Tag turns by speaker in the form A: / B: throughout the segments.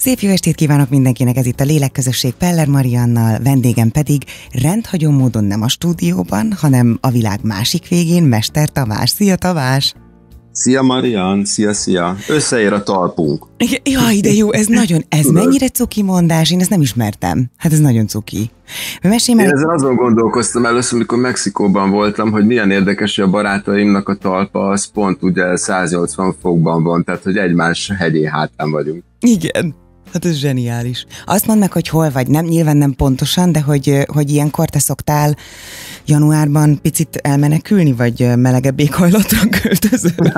A: Szép jó estét kívánok mindenkinek, ez itt a Lélekközösség Peller Mariannal, vendégem pedig rendhagyó módon nem a stúdióban, hanem a világ másik végén, Mester Tamás. Szia Tamás!
B: Szia Mariann, szia! Összeér a talpunk.
A: Jaj, de jó, ez mennyire cuki mondás, én ezt nem ismertem. Hát ez nagyon cuki.
B: Én ezzel azon gondolkoztam először, amikor Mexikóban voltam, hogy milyen érdekes, hogy a barátaimnak a talpa az pont ugye 180 fokban van, tehát hogy egymás hegyé hátán vagyunk.
A: Igen. Hát ez zseniális. Azt mondd meg, hogy hol vagy, nem, nyilván nem pontosan, de hogy ilyenkor te szoktál januárban picit elmenekülni, vagy melegebb éghajlatra költözöl?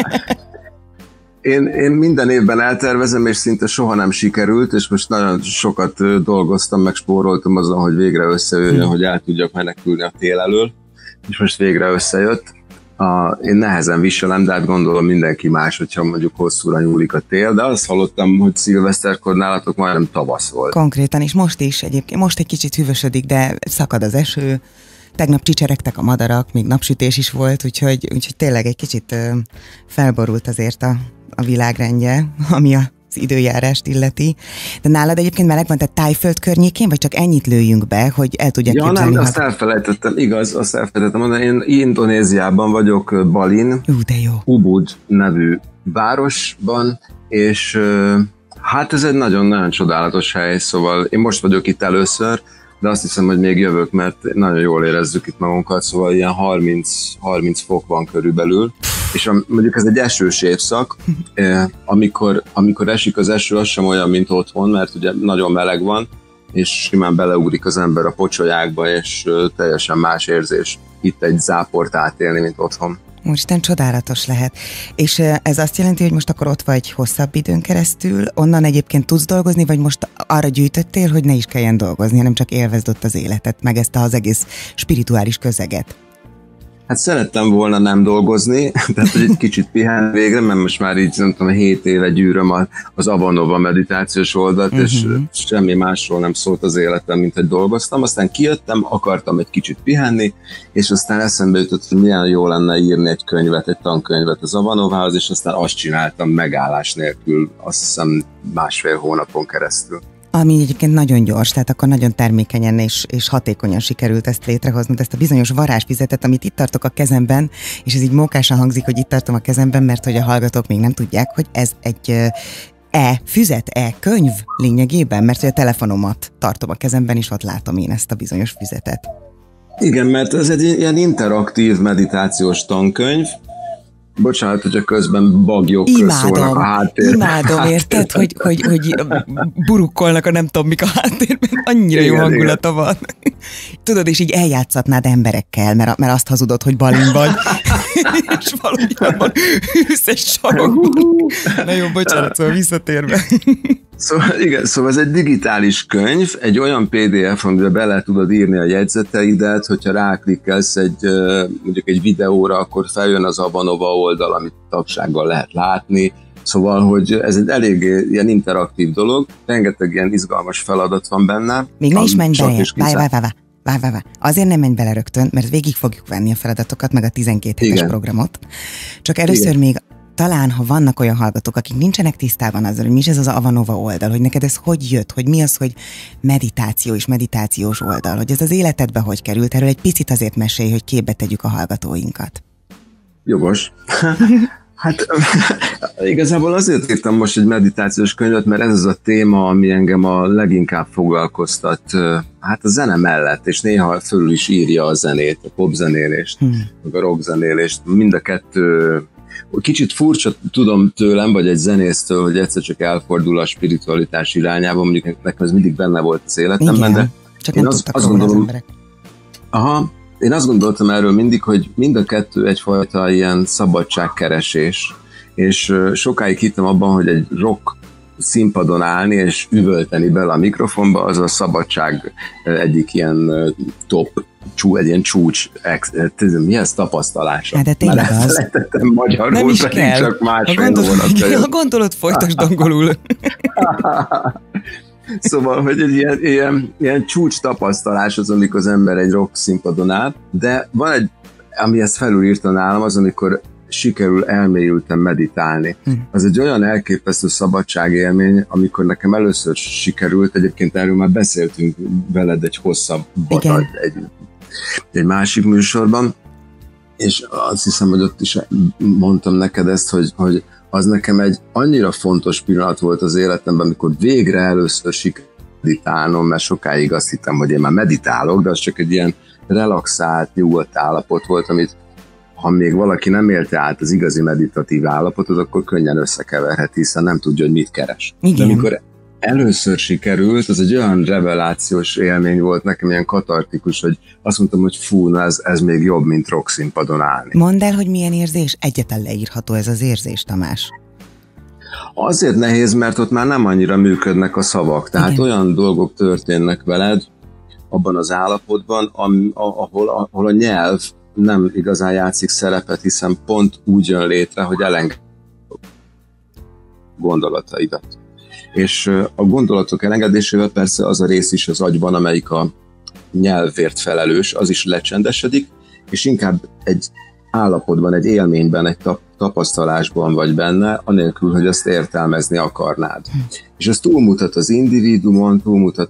B: Én minden évben eltervezem, és szinte soha nem sikerült, és most nagyon sokat dolgoztam, meg spóroltam azon, hogy végre összejöjjön, hogy el tudjak menekülni a tél elől, és most végre összejött. Én nehezen viselem, de hát gondolom mindenki más, hogyha mondjuk hosszúra nyúlik a tél, de azt hallottam, hogy szilveszterkor nálatok majdnem tavasz volt.
A: Konkrétan, és most is egyébként, most egy kicsit hűvösödik, de szakad az eső, tegnap csicseregtek a madarak, még napsütés is volt, úgyhogy tényleg egy kicsit felborult azért a világrendje, ami az időjárást illeti. De nálad egyébként meleg van, tehát Tájföld környékén, vagy csak ennyit lőjünk be, hogy el tudják képzelni?
B: Nem, azt elfelejtettem, igaz, azt elfelejtettem mondani. Én Indonéziában vagyok, Balin, Ubud nevű városban, és hát ez egy nagyon-nagyon csodálatos hely, szóval én most vagyok itt először, de azt hiszem, hogy még jövök, mert nagyon jól érezzük itt magunkat, szóval ilyen 30 fok van körülbelül, és mondjuk ez egy esős évszak, amikor esik az eső, az sem olyan, mint otthon, mert ugye nagyon meleg van, és simán beleugrik az ember a pocsolyákba, és teljesen más érzés itt egy záport átélni, mint otthon.
A: Úristen, csodálatos lehet. És ez azt jelenti, hogy most akkor ott vagy hosszabb időn keresztül, onnan egyébként tudsz dolgozni, vagy most arra gyűjtöttél, hogy ne is kelljen dolgozni, hanem csak élvezd ott az életet, meg ezt az egész spirituális közeget?
B: Hát szerettem volna nem dolgozni, tehát hogy egy kicsit pihen végre, mert most már így nem tudom, 7 éve gyűröm az Avanova meditációs oldalt, és semmi másról nem szólt az életem, mint hogy dolgoztam. Aztán kijöttem, akartam egy kicsit pihenni, és aztán eszembe jutott, hogy milyen jó lenne írni egy tankönyvet az Avanovához, és aztán azt csináltam megállás nélkül, azt hiszem 1,5 hónapon keresztül.
A: Ami egyébként nagyon gyors, tehát akkor nagyon termékenyen és hatékonyan sikerült ezt létrehoznod, ezt a bizonyos varázsvizetet, amit itt tartok a kezemben, és ez így mókásan hangzik, hogy itt tartom a kezemben, mert hogy a hallgatók még nem tudják, hogy ez egy könyv lényegében, mert hogy a telefonomat tartom a kezemben, és ott látom én ezt a bizonyos füzetet.
B: Igen, mert ez egy ilyen interaktív meditációs tankönyv. Bocsánat, hogyha közben bagyok szólnak a háttérben.
A: Imádom, érted, hogy burukkolnak a nem tudom mik a háttérben, annyira jó hangulata van. Tudod, és így eljátszatnád emberekkel, mert azt hazudod, hogy Balin vagy, és valójában ülsz egy sarokban. Na jó, bocsánat, szóval visszatérve.
B: Szóval ez egy digitális könyv, egy olyan PDF, amiben bele tudod írni a jegyzeteidet, hogyha ráklikkelsz mondjuk egy videóra, akkor feljön az Avanova oldal, amit tagsággal lehet látni. Szóval, hogy ez egy elég ilyen interaktív dolog, rengeteg ilyen izgalmas feladat van benne.
A: Még ne is menj bele, várj. Azért nem menj bele rögtön, mert végig fogjuk venni a feladatokat, meg a 12 hetes programot. Csak először még talán, ha vannak olyan hallgatók, akik nincsenek tisztában azzal, hogy mi is ez az Avanova oldal, hogy neked ez hogy jött, hogy mi az, hogy meditáció és meditációs oldal, hogy ez az életedbe hogy került, erről egy picit azért mesélj, hogy képbe tegyük a hallgatóinkat.
B: Jogos. Hát igazából azért írtam most egy meditációs könyvet, mert ez az a téma, ami engem a leginkább foglalkoztat, hát a zene mellett, és néha fölül is írja a zenét, a popzenélést, meg a rockzenélést, mind a kettő. Kicsit furcsa tudom tőlem, vagy egy zenésztől, hogy egyszer csak elfordul a spiritualitás irányába, mondjuk nekem ez mindig benne volt az életemben, de
A: csak nem tudtak róla az emberek.
B: Én azt gondoltam erről mindig, hogy mind a kettő egyfajta ilyen szabadságkeresés, és sokáig hittem abban, hogy egy rock színpadon állni és üvölteni bele a mikrofonba, az a szabadság egyik ilyen egy ilyen csúcs, mi ez tapasztalása?
A: Hát de tényleg az.
B: Elfelejtettem magyarul,
A: nem is kell.
B: Csak másfél hónapja.
A: Ha gondolod, folytasd angolul.
B: Szóval, hogy egy ilyen csúcs tapasztalás az, amikor az ember egy rock színpadon áll, de van egy, ami ezt felülírta nálam, az, amikor sikerül elmélyülten meditálni. Az egy olyan elképesztő szabadságélmény, amikor nekem először sikerült, egyébként erről már beszéltünk veled egy hosszabbat egy másik műsorban, és azt hiszem, hogy ott is mondtam neked ezt, hogy az nekem egy annyira fontos pillanat volt az életemben, amikor végre először sikerült meditálnom, mert sokáig azt hittem, hogy én már meditálok, de az csak egy ilyen relaxált, nyugodt állapot volt, amit ha még valaki nem élte át az igazi meditatív állapotot, akkor könnyen összekeverhet, hiszen nem tudja, hogy mit keres.
A: Igen.
B: De amikor először sikerült, az egy olyan revelációs élmény volt nekem, ilyen katartikus, hogy azt mondtam, hogy fú, na ez még jobb, mint rockszínpadon állni.
A: Mondd el, hogy milyen érzés? Egyetlen leírható ez az érzés, Tamás.
B: Azért nehéz, mert ott már nem annyira működnek a szavak. Tehát igen, olyan dolgok történnek veled abban az állapotban, ahol a nyelv nem igazán játszik szerepet, hiszen pont úgy jön létre, hogy elenged gondolataidat. És a gondolatok elengedésével persze az a rész is az agyban, amelyik a nyelvért felelős, az is lecsendesedik, és inkább egy állapotban, egy élményben, egy tapasztalásban vagy benne, anélkül, hogy azt értelmezni akarnád. És ez túlmutat az individuumon, túlmutat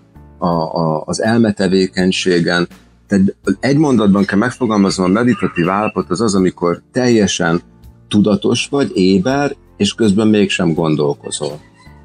B: az elmetevékenységen. Tehát egy mondatban kell megfogalmaznom, a meditatív állapot az, amikor teljesen tudatos vagy, éber, és közben mégsem gondolkozol.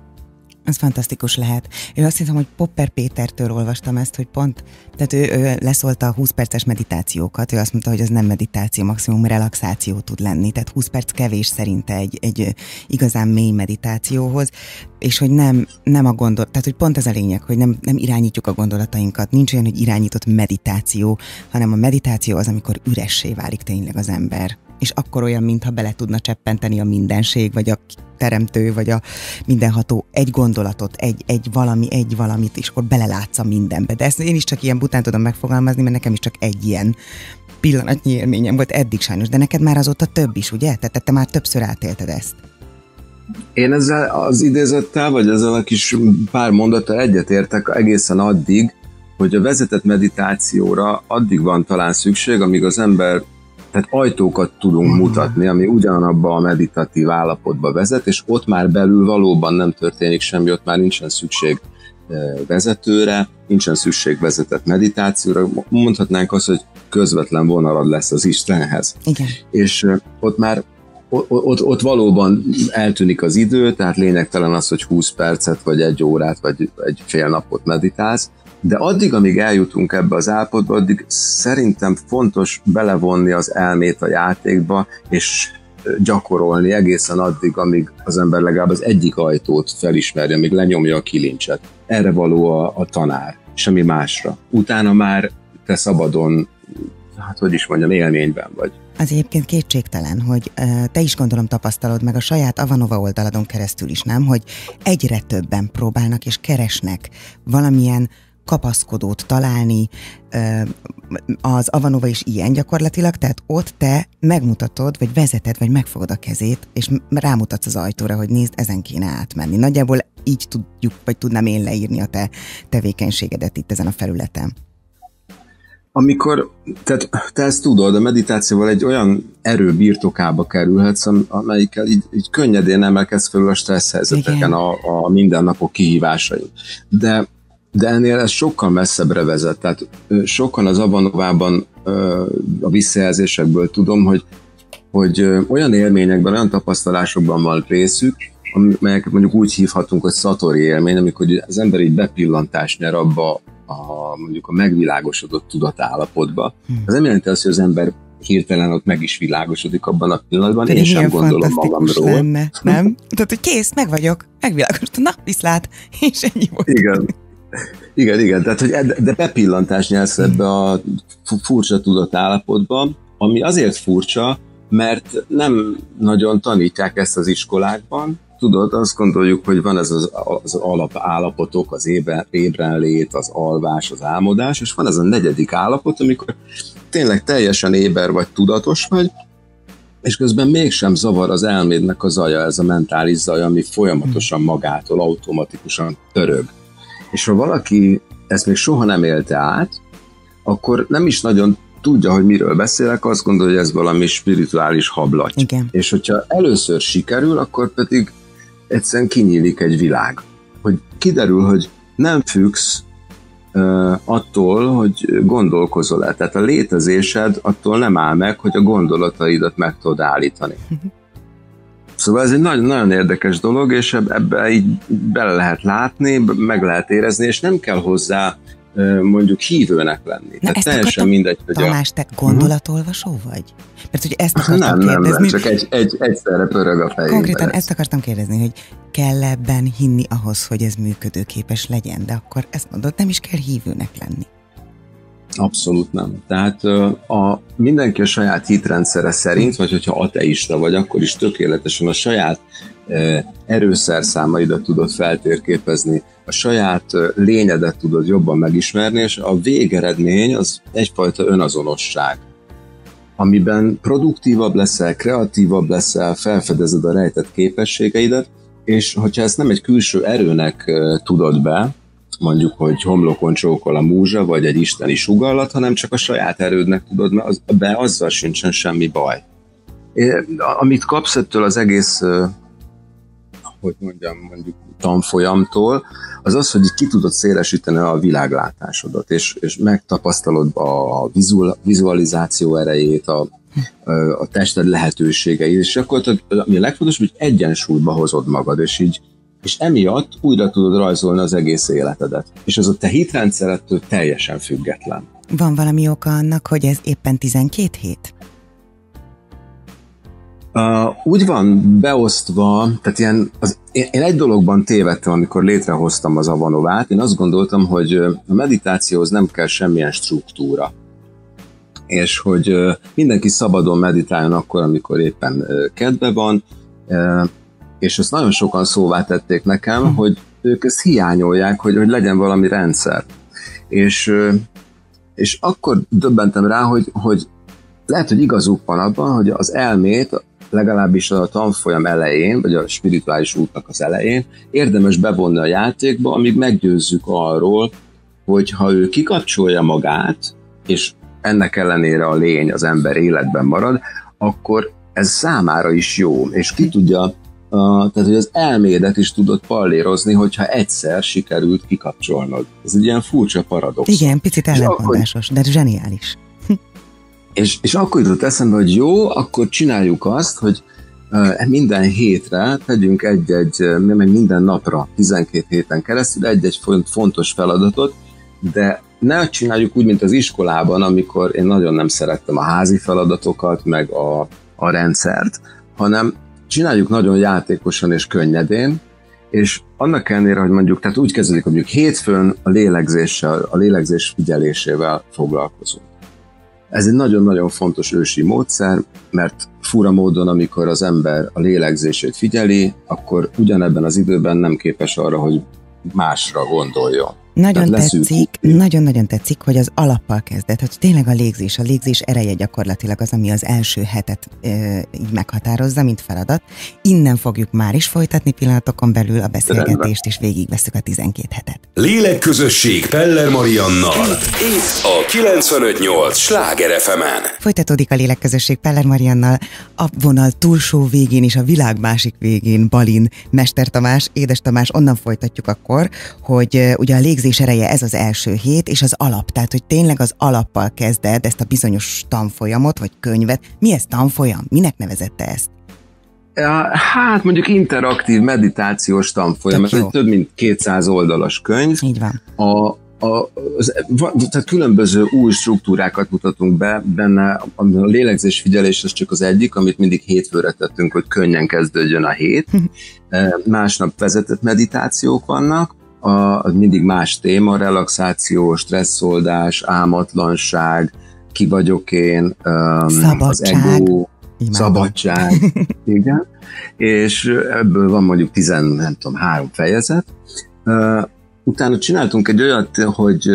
A: Ez fantasztikus lehet. Én azt hiszem, hogy Popper Pétertől olvastam ezt, hogy pont, tehát ő leszólta a 20 perces meditációkat, ő azt mondta, hogy az nem meditáció, maximum relaxáció tud lenni, tehát 20 perc kevés szerinte egy igazán mély meditációhoz, és hogy nem a gondolat, tehát hogy pont ez a lényeg, hogy nem irányítjuk a gondolatainkat, nincs olyan, hogy irányított meditáció, hanem a meditáció az, amikor üressé válik tényleg az ember. És akkor olyan, mintha bele tudna cseppenteni a mindenség, vagy a teremtő, vagy a mindenható egy gondolatot, egy valamit, és akkor belelátsz a mindenbe. De ezt én is csak ilyen bután tudom megfogalmazni, mert nekem is csak egy ilyen pillanatnyi élményem volt eddig sajnos, de neked már azóta több is, ugye? Tehát te már többször átélted ezt.
B: Én ezzel az idézettel, vagy ezzel a kis pár mondattal egyetértek egészen addig, hogy a vezetett meditációra addig van talán szükség, amíg az ember, tehát ajtókat tudunk mutatni, ami ugyanabba a meditatív állapotba vezet, és ott már belül valóban nem történik semmi, ott már nincsen szükség vezetőre, nincsen szükség vezetett meditációra, mondhatnánk azt, hogy közvetlen vonalad lesz az Istenhez.
A: Igen.
B: És ott már ott valóban eltűnik az idő, tehát lényegtelen az, hogy 20 percet, vagy 1 órát, vagy egy fél napot meditálsz, de addig, amíg eljutunk ebbe az állapotba, addig szerintem fontos belevonni az elmét a játékba, és gyakorolni egészen addig, amíg az ember legalább az egyik ajtót felismerje, amíg lenyomja a kilincset. Erre való a tanár, semmi másra. Utána már te szabadon, élményben vagy.
A: Az egyébként kétségtelen, hogy te is gondolom tapasztalod meg a saját Avanova oldaladon keresztül is, nem? Hogy egyre többen próbálnak és keresnek valamilyen kapaszkodót találni, az Avanova is ilyen gyakorlatilag, tehát ott te megmutatod, vagy vezeted, vagy megfogod a kezét, és rámutatsz az ajtóra, hogy nézd, ezen kéne átmenni. Nagyjából így tudjuk, vagy tudnám én leírni a te tevékenységedet itt ezen a felületen.
B: Amikor, tehát te ezt tudod, a meditációval egy olyan erő birtokába kerülhetsz, amelyikkel így könnyedén emelkedsz felül a stressz helyzeteken, a mindennapok kihívásai. De ennél ez sokkal messzebbre vezet. Tehát sokan az Avanovában a visszajelzésekből tudom, hogy olyan élményekben, olyan tapasztalásokban van részük, amelyeket mondjuk úgy hívhatunk, hogy szatori élmény, amikor az ember így bepillantást nyer abba mondjuk a megvilágosodott tudatállapotba. Ez nem jelenti azt, hogy az ember hirtelen ott meg is világosodik abban a pillanatban. Én sem gondolom magamról.
A: Lenne, nem? Tehát, hogy kész, meg vagyok, megvilágosodtam, na, viszlát, és ennyi volt.
B: Igen. Tehát, hogy de bepillantást nyersz ebbe a furcsa tudatállapotba, ami azért furcsa, mert nem nagyon tanítják ezt az iskolákban. Tudod, azt gondoljuk, hogy van ez az alapállapotok, az ébrenlét, az alvás, az álmodás, és van ez a 4. állapot, amikor tényleg teljesen éber vagy, tudatos vagy, és közben mégsem zavar az elmédnek a zaja, ez a mentális zaj, ami folyamatosan magától, automatikusan pörög. És ha valaki ezt még soha nem élte át, akkor nem is nagyon tudja, hogy miről beszélek, azt gondolja, hogy ez valami spirituális hablaty.
A: Igen.
B: És hogyha először sikerül, akkor pedig egyszerűen kinyílik egy világ. Hogy kiderül, hogy nem függsz attól, hogy gondolkozol-e. Tehát a létezésed attól nem áll meg, hogy a gondolataidat meg tudod állítani. Szóval ez egy nagyon érdekes dolog, és ebbe így bele lehet látni, meg lehet érezni, és nem kell hozzá mondjuk hívőnek lenni.
A: Tehát
B: teljesen mindegy, hogy
A: Tamás, te gondolatolvasó vagy? Mert hogy ezt akartam kérdezni.
B: Nem, csak egyszerre pörög a fejében.
A: Konkrétan ezt akartam kérdezni, hogy kell ebben hinni ahhoz, hogy ez működőképes legyen, de akkor ezt mondod, nem is kell hívőnek lenni.
B: Abszolút nem. Tehát mindenki a saját hitrendszere szerint, vagy hogyha ateista vagy, akkor is tökéletesen a saját erőszerszámaidat tudod feltérképezni, a saját lényedet tudod jobban megismerni, és a végeredmény az egyfajta önazonosság, amiben produktívabb leszel, kreatívabb leszel, felfedezed a rejtett képességeidet, és hogyha ezt nem egy külső erőnek tudod be, mondjuk, hogy homlokon csókol a múzsa, vagy egy isteni sugalllat, hanem csak a saját erődnek tudod be, azzal sincsen semmi baj. Amit kapsz ettől az egész, mondjuk tanfolyamtól, az, hogy ki tudod szélesíteni a világlátásodat, és megtapasztalod a vizualizáció erejét, a tested lehetőségeit, és akkor ami a legfontosabb, hogy egyensúlyba hozod magad, és emiatt újra tudod rajzolni az egész életedet. És az a te hitrendszerettől teljesen független.
A: Van valami oka annak, hogy ez éppen 12 hét?
B: Úgy van beosztva, tehát én egy dologban tévedtem, amikor létrehoztam az Avanovát. Én azt gondoltam, hogy a meditációhoz nem kell semmilyen struktúra. És hogy mindenki szabadon meditáljon akkor, amikor éppen kedve van, és ezt nagyon sokan szóvá tették nekem, hogy ők ezt hiányolják, hogy legyen valami rendszer. És akkor döbbentem rá, hogy lehet, hogy igazuk van abban, hogy az elmét legalábbis a tanfolyam elején, vagy a spirituális útnak az elején érdemes bevonni a játékba, amíg meggyőzzük arról, hogy ha ő kikapcsolja magát, és ennek ellenére a lény, az ember életben marad, akkor ez számára is jó, és ki tudja, tehát hogy az elmédet is tudod pallérozni, hogyha egyszer sikerült kikapcsolnod. Ez egy ilyen furcsa paradox.
A: Igen, picit ellentmondásos, de zseniális.
B: És akkor jutott eszembe, hogy jó, akkor csináljuk azt, hogy minden hétre tegyünk meg minden napra, 12 héten keresztül egy-egy fontos feladatot, de ne csináljuk úgy, mint az iskolában, amikor én nagyon nem szerettem a házi feladatokat, meg a rendszert, hanem csináljuk nagyon játékosan és könnyedén, és annak ellenére, hogy mondjuk, tehát úgy kezdődik, hogy mondjuk hétfőn a lélegzéssel, a lélegzés figyelésével foglalkozunk. Ez egy nagyon-nagyon fontos ősi módszer, mert fura módon, amikor az ember a lélegzését figyeli, akkor ugyanebben az időben nem képes arra, hogy másra gondoljon.
A: Nagyon-nagyon tetszik, hogy az alappal kezdett, hogy tényleg a légzés ereje gyakorlatilag az, ami az első hetet így meghatározza, mint feladat. Innen fogjuk már is folytatni pillanatokon belül a beszélgetést, és végigvesszük a 12 hetet.
C: Lélekközösség Peller Mariannal. Itt a 95.8 Sláger FM-en.
A: Folytatódik a Lélekközösség Peller Mariannal, a vonal túlsó végén és a világ másik végén Balin, Mester Tamás, Édes Tamás, onnan folytatjuk akkor, hogy ugye a légzés ereje ez az első hét, és az alap, tehát hogy tényleg az alappal kezded ezt a bizonyos tanfolyamot, vagy könyvet. Mi ez tanfolyam? Minek nevezette ezt?
B: Hát mondjuk interaktív meditációs tanfolyam, ez egy több mint 200 oldalas könyv.
A: Így van.
B: Tehát különböző új struktúrákat mutatunk be benne, a lélegzésfigyelés az csak az egyik, amit mindig hétfőre tettünk, hogy könnyen kezdődjön a hét. Másnap vezetett meditációk vannak, mindig más téma, relaxáció, stresszoldás, álmatlanság, ki vagyok én, az ego, szabadság, igen. És ebből van mondjuk 3 fejezet. Utána csináltunk egy olyat, hogy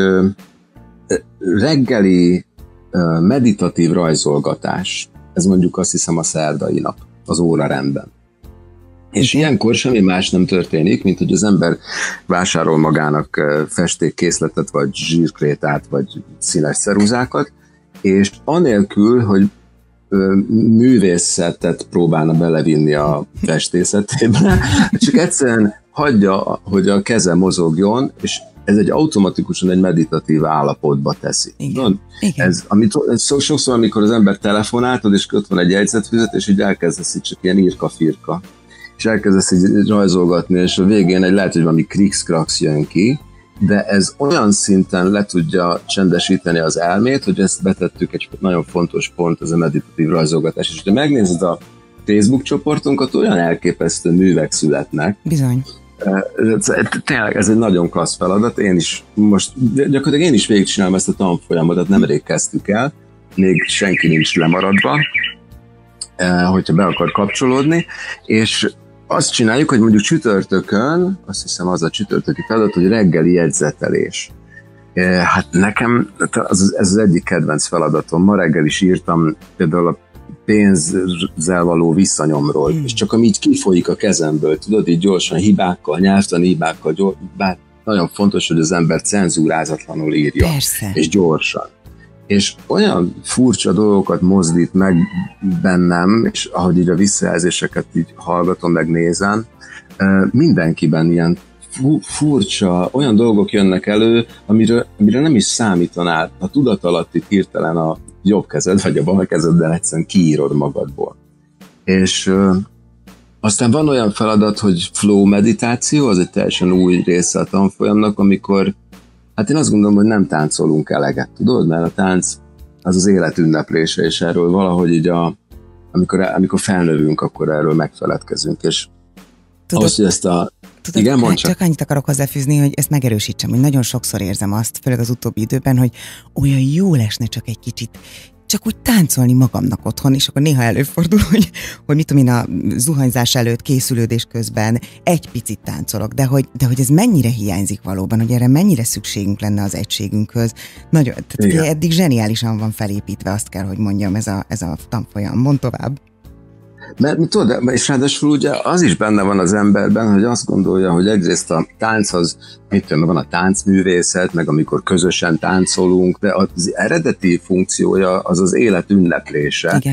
B: reggeli meditatív rajzolgatás. Ez mondjuk azt hiszem a szerdai nap, az órarendben. És ilyenkor semmi más nem történik, mint hogy az ember vásárol magának festékkészletet, vagy zsírkrétát, vagy színes ceruzákat, és anélkül, hogy művészetet próbálna belevinni a festészetébe, csak egyszerűen hagyja, hogy a keze mozogjon, és ez automatikusan egy meditatív állapotba teszi.
A: Igen.
B: Ez, sokszor, amikor az ember telefonáltad, és ott van egy jegyzetfüzet, és így elkezdesz így csak ilyen írka-firka, és elkezdesz így rajzolgatni, és a végén lehet, hogy valami krix-krax jön ki, de ez olyan szinten le tudja csendesíteni az elmét, hogy ezt betettük egy nagyon fontos pont, az a meditatív rajzolgatás. És ha megnézed a Facebook csoportunkat, olyan elképesztő művek születnek.
A: Bizony.
B: Tényleg ez egy nagyon klassz feladat. Gyakorlatilag én is végigcsinálom ezt a tanfolyamot, nemrég kezdtük el, még senki nincs lemaradva, hogyha be akar kapcsolódni, és azt csináljuk, hogy mondjuk csütörtökön, azt hiszem az a csütörtöki feladat, hogy reggeli jegyzetelés. Hát nekem ez az egyik kedvenc feladatom. Ma reggel is írtam például a pénzzel való visszanyomról, és csak ami így kifolyik a kezemből, tudod, így gyorsan hibákkal, nyelvtani hibákkal, bár nagyon fontos, hogy az ember cenzúrázatlanul írja.
A: Persze.
B: És gyorsan. És olyan furcsa dolgokat mozdít meg bennem, és ahogy így a visszajelzéseket így hallgatom, meg nézem, mindenkiben ilyen furcsa, olyan dolgok jönnek elő, amire nem is számítanál. A tudatalatti hirtelen a jobb kezed, vagy a bal kezeddel egyszerűen kiírod magadból. És aztán van olyan feladat, hogy flow meditáció, az egy teljesen új része a tanfolyamnak, amikor hát én azt gondolom, hogy nem táncolunk eleget, tudod? Mert a tánc az élet ünneplése, és erről valahogy így amikor felnövünk, akkor erről megfeledkezünk, és
A: tudod,
B: ahhoz, hogy ezt
A: tudod, igen, mondd csak. Csak annyit akarok hozzáfűzni, hogy ezt megerősítsem, hogy nagyon sokszor érzem azt, főleg az utóbbi időben, hogy olyan jó lesne csak egy kicsit, csak úgy táncolni magamnak otthon, és akkor néha előfordul, hogy mit tudom én, a zuhanyzás előtt, készülődés közben egy picit táncolok, de hogy ez mennyire hiányzik valóban, hogy erre mennyire szükségünk lenne az egységünkhöz. Nagyon, tehát eddig zseniálisan van felépítve, azt kell, hogy mondjam, ez a tanfolyam. Mondd tovább.
B: Mert tudod, és ráadásul ugye az is benne van az emberben, hogy azt gondolja, hogy egyrészt a tánc az, van a táncművészet, meg amikor közösen táncolunk, de az eredeti funkciója az az élet ünneplése.
A: Igen.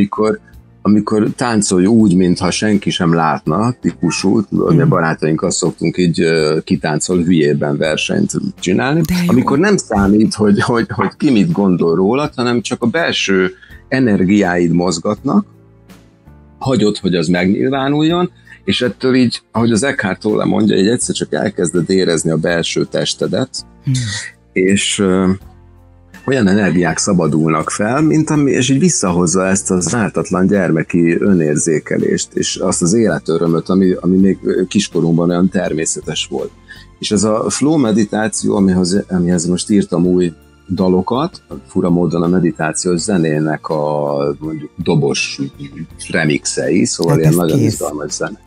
B: Amikor táncolj úgy, mintha senki sem látna, típusú, tudod, a barátaink azt szoktunk így kitáncol hülyében versenyt csinálni, amikor nem számít, hogy ki mit gondol rólad, hanem csak a belső energiáid mozgatnak, hagyod, hogy az megnyilvánuljon, és ettől így, ahogy az Eckhart Tolle mondja, így egyszer csak elkezded érezni a belső testedet, és olyan energiák szabadulnak fel, és így visszahozza ezt az ártatlan gyermeki önérzékelést, és azt az életörömöt, ami még kiskorunkban olyan természetes volt. És ez a flow meditáció, amihez most írtam új dalokat, fura módon a meditációs zenének a mondjuk dobos remixei, szóval hát ilyen nagyon izgalmas zene.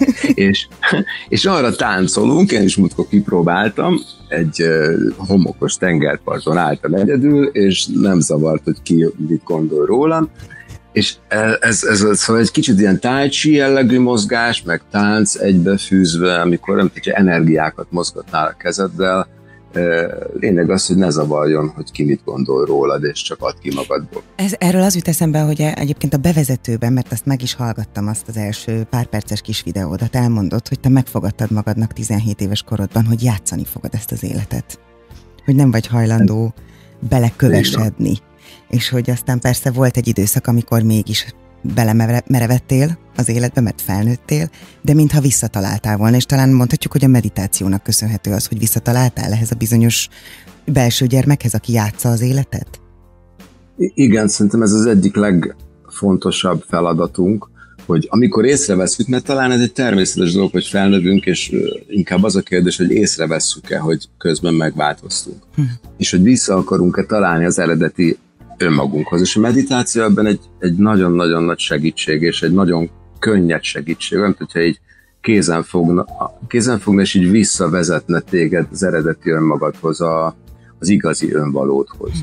B: és arra táncolunk, én is múltkor kipróbáltam, egy homokos tengerparton álltam egyedül, és nem zavart, hogy ki mit gondol rólam, és ez szóval egy kicsit ilyen tai chi jellegű mozgás, meg tánc egybefűzve, amikor nem tudja, energiákat mozgatnál a kezeddel. Lényeg az, hogy ne zavarjon, hogy ki mit gondol rólad, és csak add ki magadból.
A: Erről az jut eszembe, hogy egyébként a bevezetőben, mert azt meg is hallgattam, azt az első pár perces kis videódat, elmondod, hogy te megfogadtad magadnak 17 éves korodban, hogy játszani fogod ezt az életet. Hogy nem vagy hajlandó belekövesedni. És hogy aztán persze volt egy időszak, amikor mégis belemerevettél az életbe, mert felnőttél, de mintha visszataláltál volna, és talán mondhatjuk, hogy a meditációnak köszönhető az, hogy visszataláltál ehhez a bizonyos belső gyermekhez, aki játsza az életet?
B: Igen, szerintem ez az egyik legfontosabb feladatunk, hogy amikor észrevesszük, mert talán ez egy természetes dolog, hogy felnövünk, és inkább az a kérdés, hogy észrevesszük-e, hogy közben megváltoztunk. És hogy vissza akarunk-e találni az eredeti önmagunkhoz. És a meditáció ebben egy nagyon-nagyon nagy segítség, és egy nagyon könnyed segítség, olyan, hogyha így kézen fogna, és így visszavezetne téged az eredeti önmagadhoz, az igazi önvalódhoz.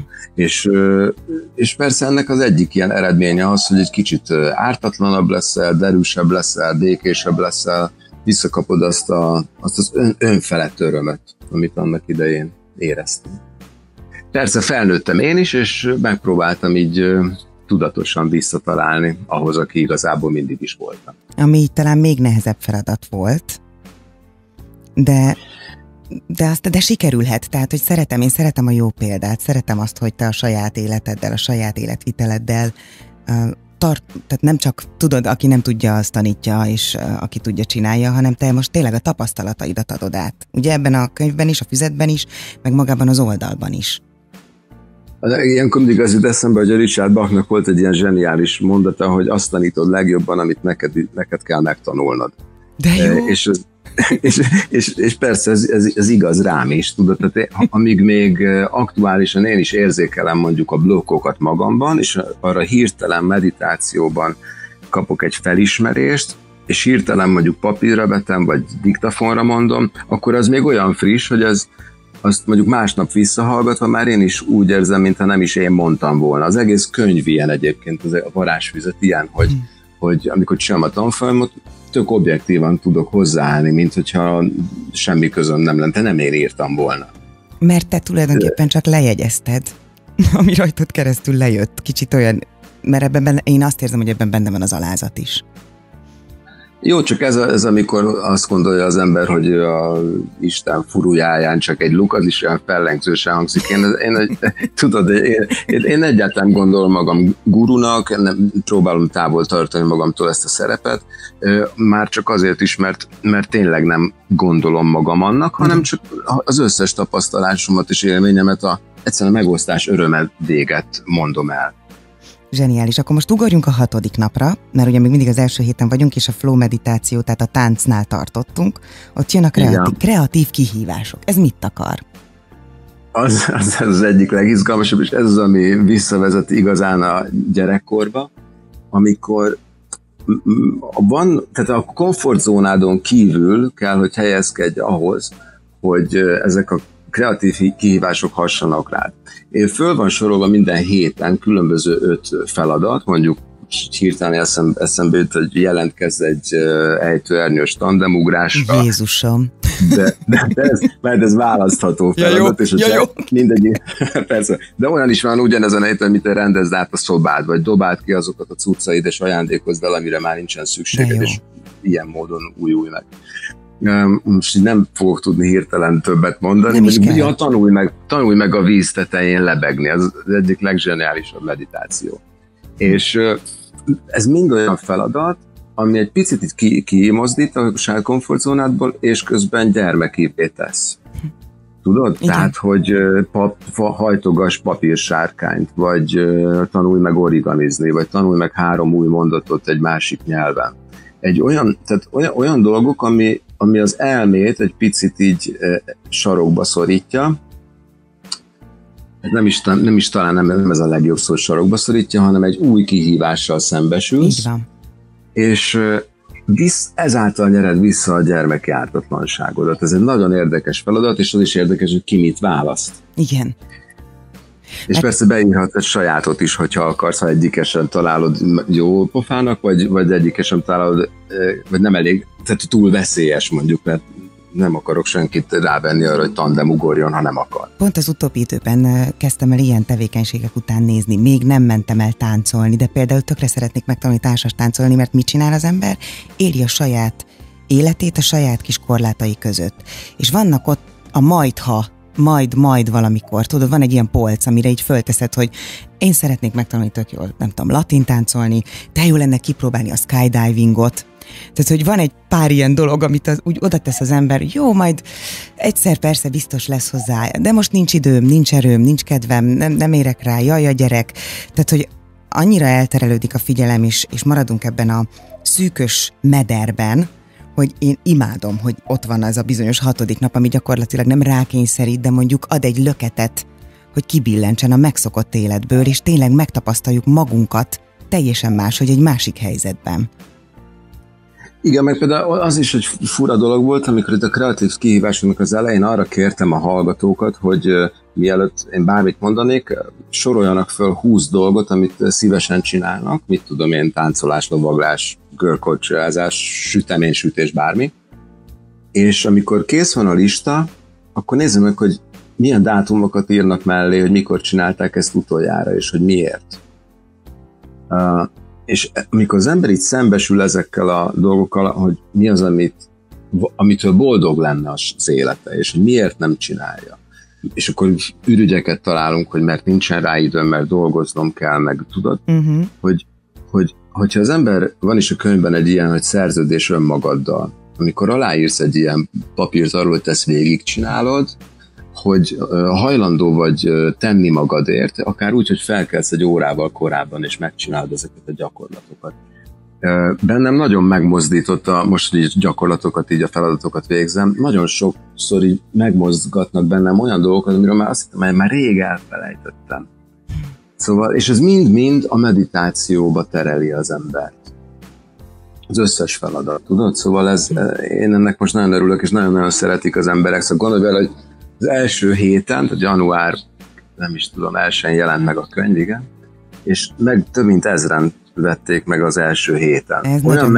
B: És persze ennek az egyik ilyen eredménye az, hogy egy kicsit ártatlanabb leszel, derűsebb leszel, békésebb leszel, visszakapod azt az önfelett örömet, amit annak idején éreztem. persze felnőttem én is, és megpróbáltam így tudatosan visszatalálni ahhoz, aki igazából mindig is voltam.
A: Ami talán még nehezebb feladat volt, de sikerülhet, tehát, hogy én szeretem a jó példát, szeretem azt, hogy te a saját életeddel, a saját életviteleddel tehát nem csak tudod, aki nem tudja, azt tanítja, és aki tudja, csinálja, hanem te most tényleg a tapasztalataidat adod át. Ugye ebben a könyvben is, a füzetben is, meg magában az oldalban is.
B: Ilyenkor mindig az jut eszembe, hogy a Richard Bachnak volt egy ilyen zseniális mondata, hogy azt tanítod legjobban, amit neked kell megtanulnod.
A: De jó!
B: És persze ez igaz rám is, tudod, tehát amíg még aktuálisan én is érzékelem mondjuk a blokkokat magamban, és arra hirtelen meditációban kapok egy felismerést, és hirtelen mondjuk papírra vetem, vagy diktafonra mondom, akkor az még olyan friss, hogy azt mondjuk másnap visszahallgatva már én is úgy érzem, mintha nem is én mondtam volna. Az egész könyv ilyen egyébként, a varázsfüzet ilyen, hogy amikor csinálom a tanfolyamot, tök objektívan tudok hozzáállni, mint hogyha semmi közöm nem lenne, nem én írtam volna.
A: Mert te tulajdonképpen csak lejegyezted, ami rajtad keresztül lejött. Kicsit olyan, mert én azt érzem, hogy ebben benne van az alázat is.
B: Jó, csak ez amikor azt gondolja az ember, hogy a Isten furujáján csak egy luk, az is olyan fellengzősen hangzik. Én egyáltalán gondolom magam gurunak, nem próbálom távol tartani magamtól ezt a szerepet, már csak azért is, mert tényleg nem gondolom magam annak, hanem csak az összes tapasztalásomat és élményemet egyszerűen a megosztás öröme véget mondom el.
A: Zseniális. Akkor most ugorjunk a 6. napra, mert ugye még mindig az első héten vagyunk, és a flow meditáció, tehát a táncnál tartottunk. Ott jön a kreatív kihívások. Ez mit akar?
B: Az egyik legizgalmasabb, és ez az, ami visszavezet igazán a gyerekkorba, amikor tehát a komfortzónádon kívül kell, hogy helyezkedj ahhoz, hogy ezek a kreatív kihívások hassanak rád. Én föl van sorolva minden héten különböző 5 feladat, mondjuk hirtelen eszembe jut, hogy jelentkezz egy ejtőernyős tandemugrásra.
A: Jézusom!
B: Mert ez választható feladat, és mindegyik, persze, de olyan is van ugyanezen a héten, mint rendezd át a szobád, vagy dobáld ki azokat a cuccaid, és ajándékozd el, amire már nincsen szükséged, és ilyen módon újulj meg. Most nem fogok tudni hirtelen többet mondani, hogy tanulj meg a víz tetején lebegni, ez az egyik legzseniálisabb meditáció. És ez mind olyan feladat, ami egy picit kimozdít a saját komfortzónádból, és közben gyermekivé tesz. Tudod? Igen. Tehát, hogy hajtogass papírsárkányt, vagy tanulj meg origamizni, vagy tanulj meg 3 új mondatot egy másik nyelven. Olyan dolgok, ami az elmét egy picit így sarokba szorítja. Nem ez a legjobb szó, sarokba szorítja, hanem egy új kihívással szembesülsz.
A: Így van.
B: És ezáltal nyered vissza a gyermeki ártatlanságodat. Ez egy nagyon érdekes feladat, és az is érdekes, hogy ki mit választ.
A: Igen.
B: És persze beírhatsz egy sajátot is, hogyha akarsz, ha egyikesen találod jó pofának, vagy egyikesen találod, vagy nem elég, tehát túl veszélyes mondjuk, mert nem akarok senkit rávenni arra, hogy tandem ugorjon, ha nem akar.
A: Pont az utóbbi időben kezdtem el ilyen tevékenységek után nézni. Még nem mentem el táncolni, de például tökre szeretnék megtanulni társas táncolni, mert mit csinál az ember? Éli a saját életét a saját kis korlátai között. És vannak ott a majd valamikor, tudod, van egy ilyen polc, amire így fölteszed, hogy én szeretnék megtanulni tök jól, nem tudom, latin táncolni, de jó lenne kipróbálni a skydivingot. Tehát, hogy van egy pár ilyen dolog, amit úgy oda tesz az ember, jó, majd egyszer persze biztos lesz hozzá, de most nincs időm, nincs erőm, nincs kedvem, nem érek rá, jaj a gyerek. Tehát, hogy annyira elterelődik a figyelem is, és maradunk ebben a szűkös mederben, hogy én imádom, hogy ott van az a bizonyos 6. nap, ami gyakorlatilag nem rákényszerít, de mondjuk ad egy löketet, hogy kibillentsen a megszokott életből, és tényleg megtapasztaljuk magunkat teljesen más, hogy egy másik helyzetben.
B: Igen, meg például az is egy fura dolog volt, amikor itt a kreatív kihívásunknak az elején arra kértem a hallgatókat, hogy mielőtt én bármit mondanék, soroljanak föl 20 dolgot, amit szívesen csinálnak, mit tudom én, táncolás, lovaglás, görkocsázás, süteménysütés, bármi. És amikor kész van a lista, akkor nézzük meg, hogy milyen dátumokat írnak mellé, hogy mikor csinálták ezt utoljára, és hogy miért. És amikor az ember így szembesül ezekkel a dolgokkal, hogy mi az, amitől boldog lenne az élete, és hogy miért nem csinálja. És akkor ürügyeket találunk, hogy mert nincsen rá időm, mert dolgoznom kell, meg tudod, hogyha az ember, van is a könyvben egy ilyen, hogy szerződés önmagaddal, amikor aláírsz egy ilyen papírzarról, hogy te ezt végigcsinálod, hogy hajlandó vagy tenni magadért, akár úgy, hogy felkelsz egy órával korábban, és megcsinálod ezeket a gyakorlatokat. Bennem nagyon megmozdította, most így gyakorlatokat, így a feladatokat végzem, nagyon sokszor így megmozgatnak bennem olyan dolgokat, amiről már azt hittem, hogy már rég elfelejtettem. Szóval, és ez mind-mind a meditációba tereli az embert. Az összes feladat, tudod? Szóval én ennek most nagyon örülök, és nagyon-nagyon szeretik az emberek. Szóval gondolj bele, hogy az első héten, tehát január, nem is tudom, 1-en jelent meg a könyv, igen, és meg több mint 1000-en vették meg az első héten. Olyan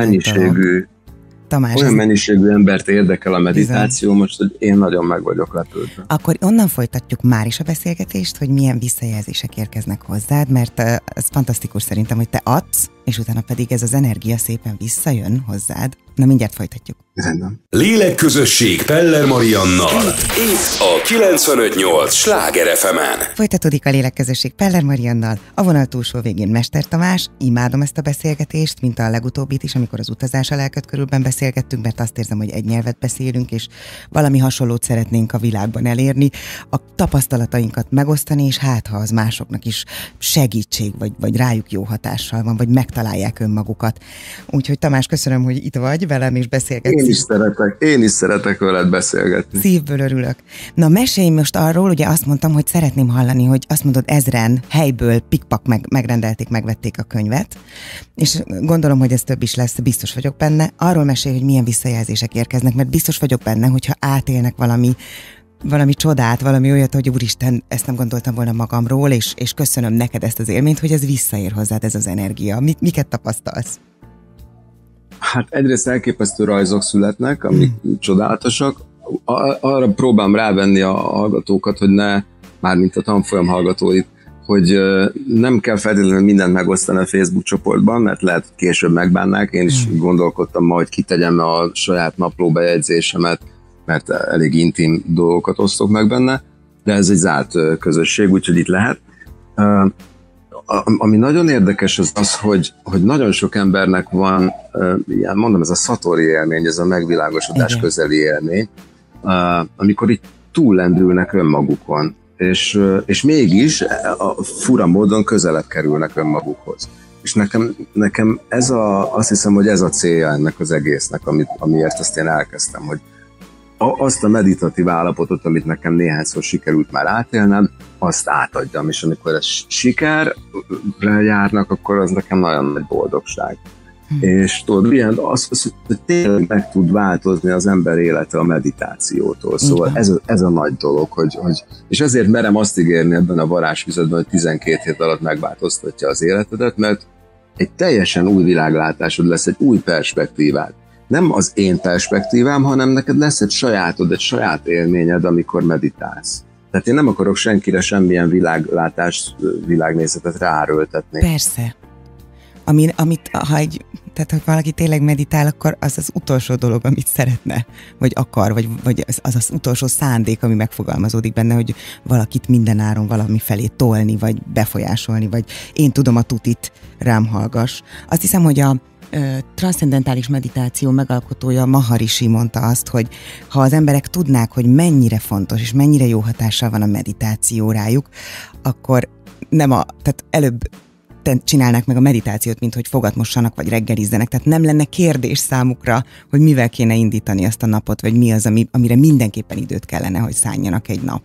B: mennyiségű embert érdekel a meditáció, bizony. Most, hogy én nagyon meg vagyok lepődve.
A: Akkor onnan folytatjuk már is a beszélgetést, hogy milyen visszajelzések érkeznek hozzád, mert ez fantasztikus szerintem, hogy te adsz, és utána pedig ez az energia szépen visszajön hozzád. Na, mindjárt folytatjuk.
B: Rendben.
C: Lélekközösség Peller Mariannal. Itt a 95.8 Sláger FM-en.
A: Folytatódik a Lélekközösség Peller Mariannal, a vonal túlsó végén Mester Tamás. Imádom ezt a beszélgetést, mint a legutóbbit is, amikor az utazás a lelked körülben beszélgettünk, mert azt érzem, hogy egy nyelvet beszélünk, és valami hasonlót szeretnénk a világban elérni, a tapasztalatainkat megosztani, és hát ha az másoknak is segítség, vagy rájuk jó hatással van, vagy megtalálják önmagukat. Úgyhogy Tamás, köszönöm, hogy itt vagy velem, és beszélgetsz.
B: Én is szeretek veled beszélgetni.
A: Szívből örülök. Na, mesélj most arról, ugye azt mondtam, hogy szeretném hallani, hogy azt mondod, 1000-en helyből pikpak megrendelték, megvették a könyvet, és gondolom, hogy ez több is lesz, biztos vagyok benne. Arról mesélj, hogy milyen visszajelzések érkeznek, mert biztos vagyok benne, hogyha átélnek valami csodát, valami olyat, hogy úristen, ezt nem gondoltam volna magamról, és köszönöm neked ezt az élményt, hogy ez visszaér hozzád, ez az energia. Miket tapasztalsz?
B: Hát egyrészt elképesztő rajzok születnek, amik csodálatosak. Arra próbálom rávenni a hallgatókat, hogy ne, mármint a tanfolyam hallgatóit, hogy nem kell feltétlenül mindent megosztani a Facebook csoportban, mert lehet, hogy később megbánnák. Én is gondolkodtam ma, hogy kitegyem a saját naplóbejegyzésemet, mert elég intim dolgokat osztok meg benne, de ez egy zárt közösség, úgyhogy itt lehet. Ami nagyon érdekes az, hogy nagyon sok embernek van, ilyen, mondom, ez a szatori élmény, ez a megvilágosodás közeli élmény, amikor itt túllendülnek önmagukon, és mégis fura módon közelebb kerülnek önmagukhoz. És nekem azt hiszem, hogy ez a célja ennek az egésznek, amiért ezt én elkezdtem, hogy azt a meditatív állapotot, amit nekem néhányszor sikerült már átélnem, azt átadjam, és amikor ez sikerre járnak, akkor az nekem nagyon nagy boldogság. És tudod, ilyen, az, hogy tényleg meg tud változni az ember élete a meditációtól. Szóval ez a nagy dolog, hogy és ezért merem azt ígérni ebben a varázsfüzetben, hogy 12 hét alatt megváltoztatja az életedet, mert egy teljesen új világlátásod lesz, egy új perspektívád. Nem az én perspektívám, hanem neked lesz egy sajátod, egy saját élményed, amikor meditálsz. Tehát én nem akarok senkire semmilyen világlátást, világnézetet ráerőltetni.
A: Persze. Tehát ha valaki tényleg meditál, akkor az az utolsó dolog, amit szeretne, vagy akar, vagy az utolsó szándék, ami megfogalmazódik benne, hogy valakit mindenáron valami felé tolni, vagy befolyásolni, vagy én tudom a tutit, rám hallgass. Azt hiszem, hogy a transzcendentális meditáció megalkotója Maharishi mondta azt, hogy ha az emberek tudnák, hogy mennyire fontos, és mennyire jó hatással van a meditáció rájuk, akkor tehát előbb csinálnák meg a meditációt, mint hogy fogat mossanak, vagy reggelizzenek. Tehát nem lenne kérdés számukra, hogy mivel kéne indítani azt a napot, vagy mi az, amire mindenképpen időt kellene, hogy szálljanak egy nap.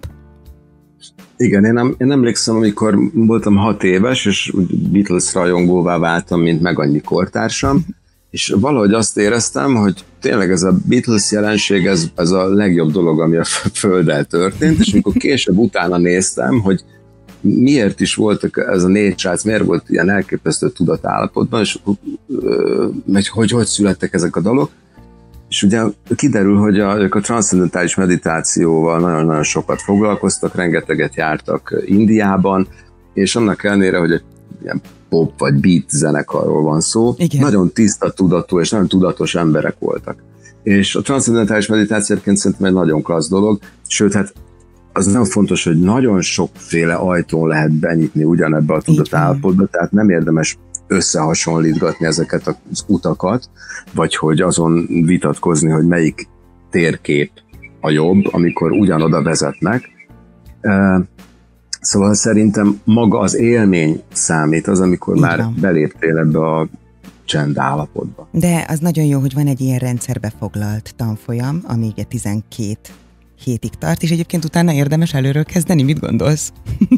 B: Igen, én emlékszem, amikor voltam 6 éves, és Beatles rajongóvá váltam, mint meg annyi kortársam, és valahogy azt éreztem, hogy tényleg ez a Beatles jelenség, ez a legjobb dolog, ami a Földdel történt, és amikor később utána néztem, hogy miért is voltak ez a 4 srác, miért volt ilyen elképesztő tudatállapotban, és hogy születtek ezek a dalok, És ugye kiderül, hogy ők a transzcendentális meditációval nagyon-nagyon sokat foglalkoztak, rengeteget jártak Indiában, és annak ellenére, hogy egy ilyen pop vagy beat zenekarról van szó, igen, nagyon tiszta tudatú és nagyon tudatos emberek voltak. És a transzcendentális meditációként szerintem egy nagyon klassz dolog, sőt, hát az nagyon fontos, hogy nagyon sokféle ajtón lehet benyitni ugyanebbe a tudatállapotba, tehát nem érdemes összehasonlítgatni ezeket az utakat, vagy hogy azon vitatkozni, hogy melyik térkép a jobb, amikor ugyanoda vezetnek. Szóval szerintem maga az élmény számít, az, amikor már beléptél ebbe a csend állapotba.
A: De az nagyon jó, hogy van egy ilyen rendszerbe foglalt tanfolyam, ami ugye 12 hétig tart, és egyébként utána érdemes előről kezdeni, mit gondolsz?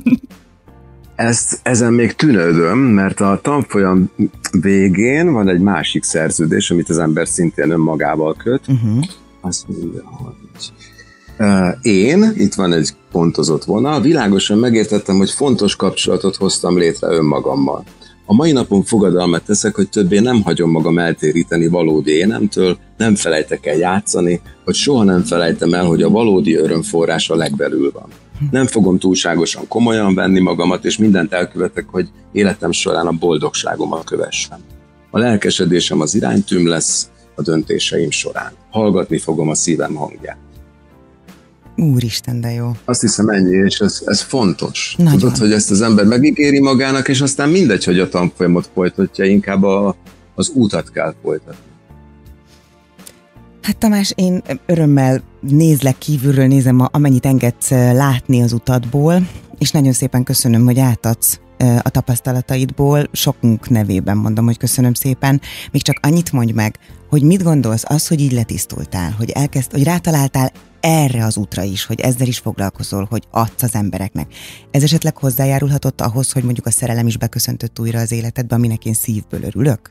B: Ezen még tűnődöm, mert a tanfolyam végén van egy másik szerződés, amit az ember szintén önmagával köt. Azt mondja, hogy itt van egy pontozott vonal, világosan megértettem, hogy fontos kapcsolatot hoztam létre önmagammal. A mai napon fogadalmat teszek, hogy többé nem hagyom magam eltéríteni valódi énemtől, nem felejtek el játszani, vagy soha nem felejtem el, hogy a valódi örömforrás a legbelül van. Nem fogom túlságosan komolyan venni magamat, és mindent elkövetek, hogy életem során a boldogságomat kövessem. A lelkesedésem az iránytűm lesz a döntéseim során. Hallgatni fogom a szívem hangját.
A: Úristen, de jó.
B: Azt hiszem ennyi, és ez fontos. Nagyon. Tudod, hogy ezt az ember megígéri magának, és aztán mindegy, hogy a tanfolyamot folytatja, inkább az útat kell folytatni.
A: Hát Tamás, én örömmel nézlek kívülről, nézem, amennyit engedsz látni az utatból, és nagyon szépen köszönöm, hogy átadsz a tapasztalataidból. Sokunk nevében mondom, hogy köszönöm szépen. Még csak annyit mondj meg, hogy mit gondolsz az, hogy így letisztultál, hogy rátaláltál erre az útra is, hogy ezzel is foglalkozol, hogy adsz az embereknek. Ez esetleg hozzájárulhatott ahhoz, hogy mondjuk a szerelem is beköszöntött újra az életedbe, aminek én szívből örülök?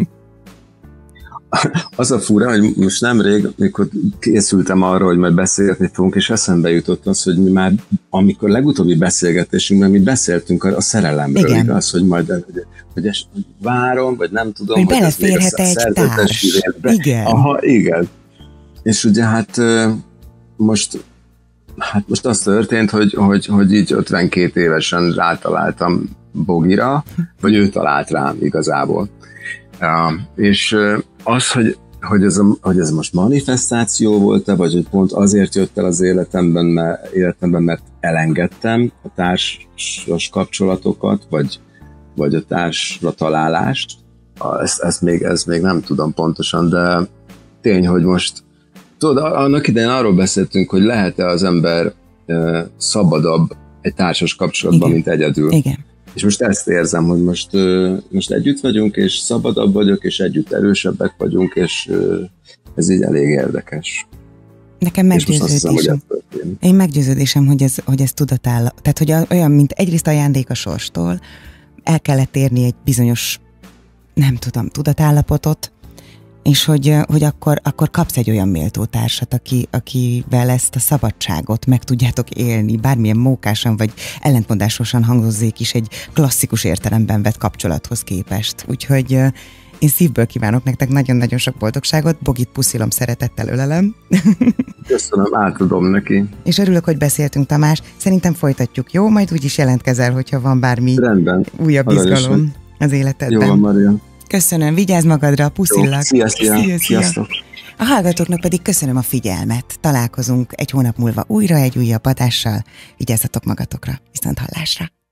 B: Az a fura, hogy most nemrég, mikor készültem arra, hogy majd beszélgetni fogunk, és eszembe jutott az, hogy mi már, amikor legutóbbi beszélgetésünkben mi beszéltünk a szerelemről, igen, igaz, hogy majd hogy várom, vagy nem tudom,
A: hogy beleférhet egy társ.
B: Igen. Aha, igen. És ugye hát most az történt, hogy így 52 évesen rátaláltam Bogira, vagy ő talált rám igazából. És az, hogy ez most manifestáció volt-e, vagy hogy pont azért jött el az életemben, mert elengedtem a társas kapcsolatokat, vagy a társra találást, ezt még nem tudom pontosan, de tény, hogy most tudod, annak idején arról beszéltünk, hogy lehet-e az ember szabadabb egy társas kapcsolatban, igen, mint egyedül.
A: Igen.
B: És most ezt érzem, hogy most együtt vagyunk, és szabadabb vagyok, és együtt erősebbek vagyunk, és ez így elég érdekes.
A: Nekem meggyőződésem. Én meggyőződésem, hogy ez tudatáll. Tehát, hogy olyan, mint egyrészt ajándék a sorstól, el kellett érni egy bizonyos, nem tudom, tudatállapotot, és hogy akkor kapsz egy olyan méltó társat, akivel ezt a szabadságot meg tudjátok élni, bármilyen mókásan vagy ellentmondásosan hangozzék is egy klasszikus értelemben vett kapcsolathoz képest. Úgyhogy én szívből kívánok nektek nagyon-nagyon sok boldogságot, Bogit puszilom, szeretettel ölelem.
B: Köszönöm, átadom neki.
A: És örülök, hogy beszéltünk, Tamás. Szerintem folytatjuk, jó? Majd úgyis jelentkezel, hogyha van bármi rendben, újabb izgalom az életedben.
B: Jó van, Maria.
A: Köszönöm, vigyázz magadra, puszillak.
B: Sziasztok.
A: A hallgatóknak pedig köszönöm a figyelmet. Találkozunk egy hónap múlva újra egy újabb adással. Vigyázzatok magatokra. Viszont hallásra.